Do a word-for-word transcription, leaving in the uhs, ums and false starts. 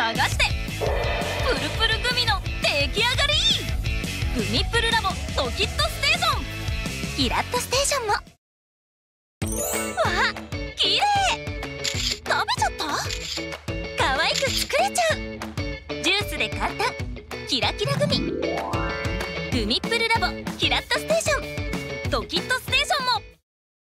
してプルプルグミの出来上がり。グミプルラボトキットステーション、キラッとステーションも。わあ、きれい。食べちゃった。可愛く作れちゃう。ジュースで簡単キラキラグミ。グミプルラボキラッとステーション、トキットステーションも。